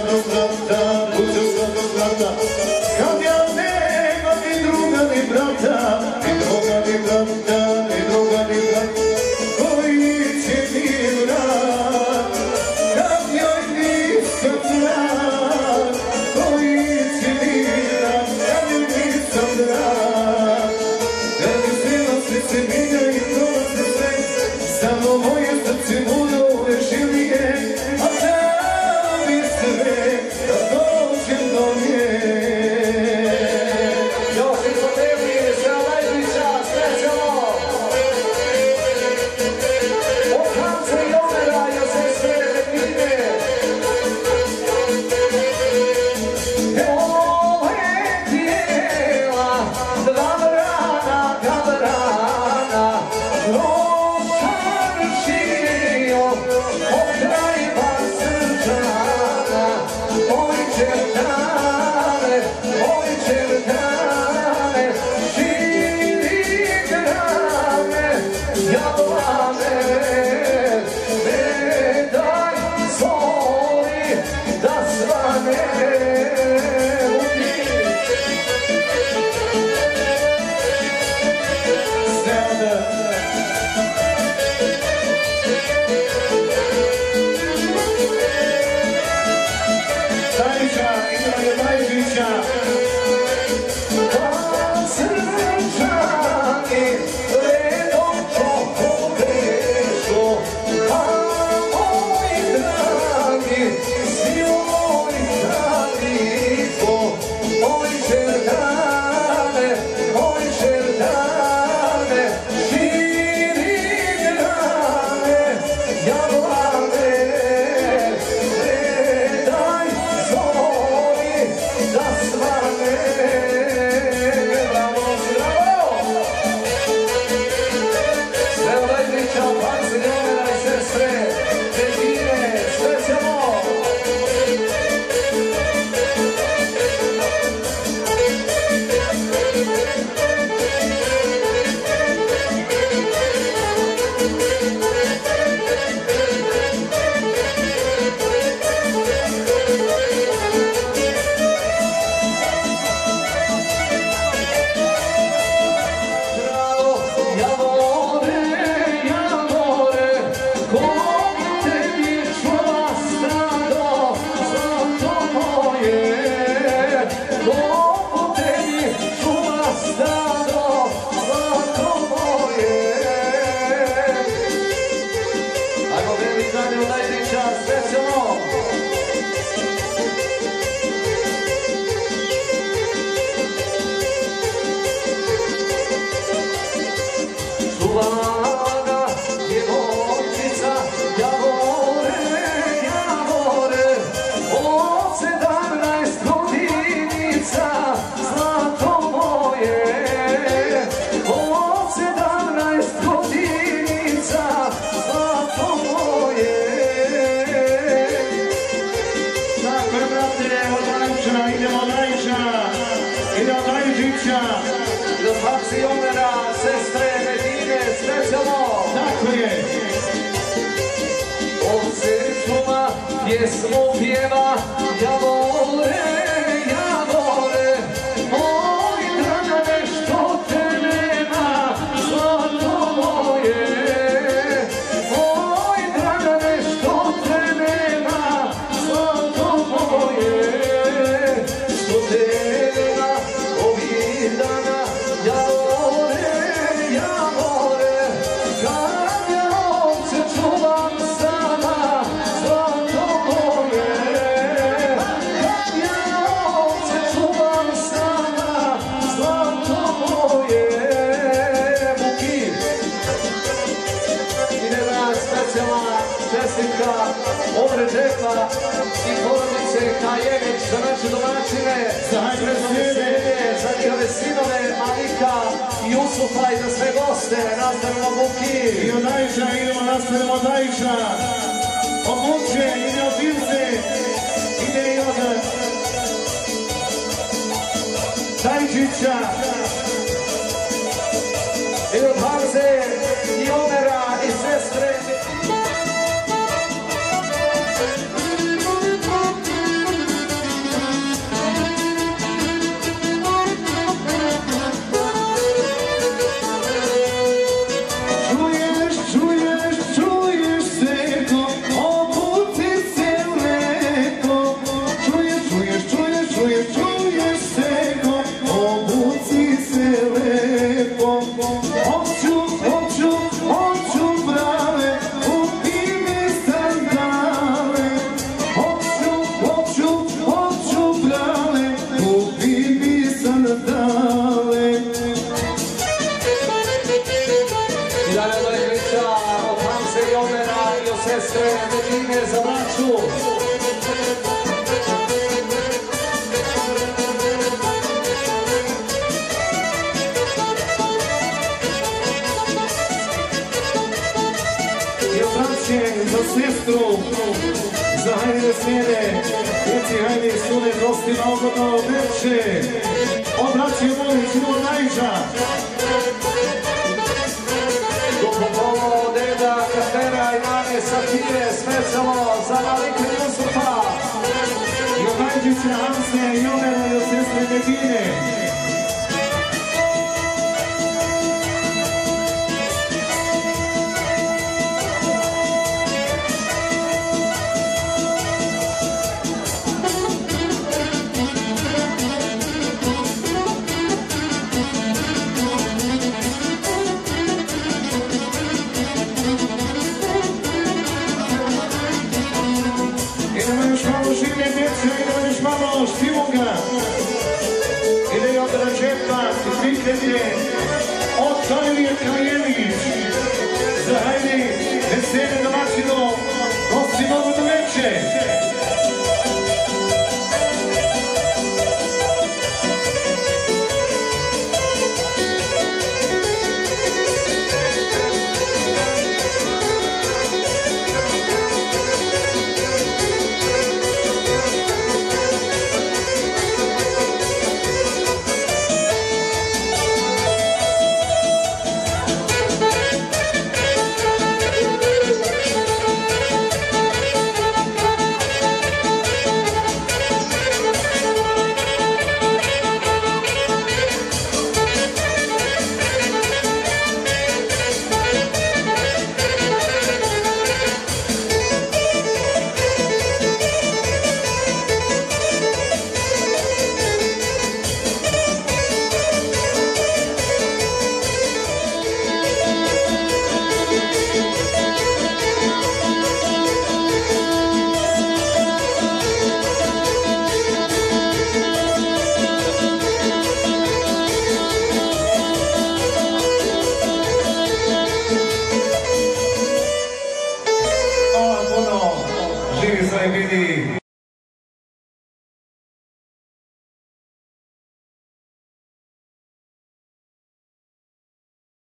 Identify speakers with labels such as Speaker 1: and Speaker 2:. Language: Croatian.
Speaker 1: svakog brata, puću svakog brata. Kad ja nema ni druga ni brata, ni druga ni brata, ni druga ni brata, koji će mi vrat. Kad joj nisam vrat, koji će mi vrat, kad joj nisam vrat. Da mi svima se minja i prolaze sve, samo moje srce mudo ne želi je, a da mi sve, da dođem do nje.
Speaker 2: Još iz Botemije, sve Lajbića, srećemo! Od Hamza i Omera, još se sve Medine. Ovo je tijela, dva vrana, Rošar širio, pokraj Basrčana. Oj čertane, širi grane, Javlane, ne daj zori da svane.
Speaker 1: Stajića, Idraga Bajžića.
Speaker 2: Basrčani, redom čoho grešu, a moji dragi, svi moji dragiko, oj čertane, širi grane, Javlane, ne daj zori da svane. Bravo, bravo! Sve Lajbića, Hamza i Omera i sestre Medine, srećemo! Bravo, Javore, ko tebi čuva stado, zlato moje. Ko tebi čuva stado, zlato moje. Ajmo velika Lajbića, srećemo! Čuvana djevojčica, Javore, od 17 godinica, zlato moje. Od 17 godinica, zlato moje.
Speaker 1: Tako je, brate, od Lajča, idemo Lajča, idemo Lajžića.
Speaker 2: Do Hamza i Omera, sestre Medine, srećemo!
Speaker 1: Tako je.
Speaker 2: On se čuma, pjesmu pjeva, Javore, moj dragane, što te nema, zlato moje. Moj dragane, što te nema, zlato moje. Što te nema ovih dana, Javore, kad ja ovce čuvam sama, zlato moje. Kad ja ovce čuvam sama, zlato moje. Buki, ide nas specijalna čestitka Omre Džepa i porodice Kajević za naše domaćine, za njihove sinove Malika i Jusufa i za sve goste. Nastavimo Buki.
Speaker 1: I od Lajča idemo, nastavimo od Lajča. Od Muče, ide od Ilze, ide i od Tajčića.
Speaker 2: I od Hamze i Omera i sestre
Speaker 1: sestru, za hajde smjene, djeci hajde sune gostima ogodno Merče, obraći Volić, Nur Najža.
Speaker 2: Duhovo, deda, Katera i mame Satire, specijalno za Malika Jusufa.
Speaker 1: Jovajđića, Hamse, Jovera i od sestre Medine. Idemo još malo življe djeca, idemo još malo Štivoga.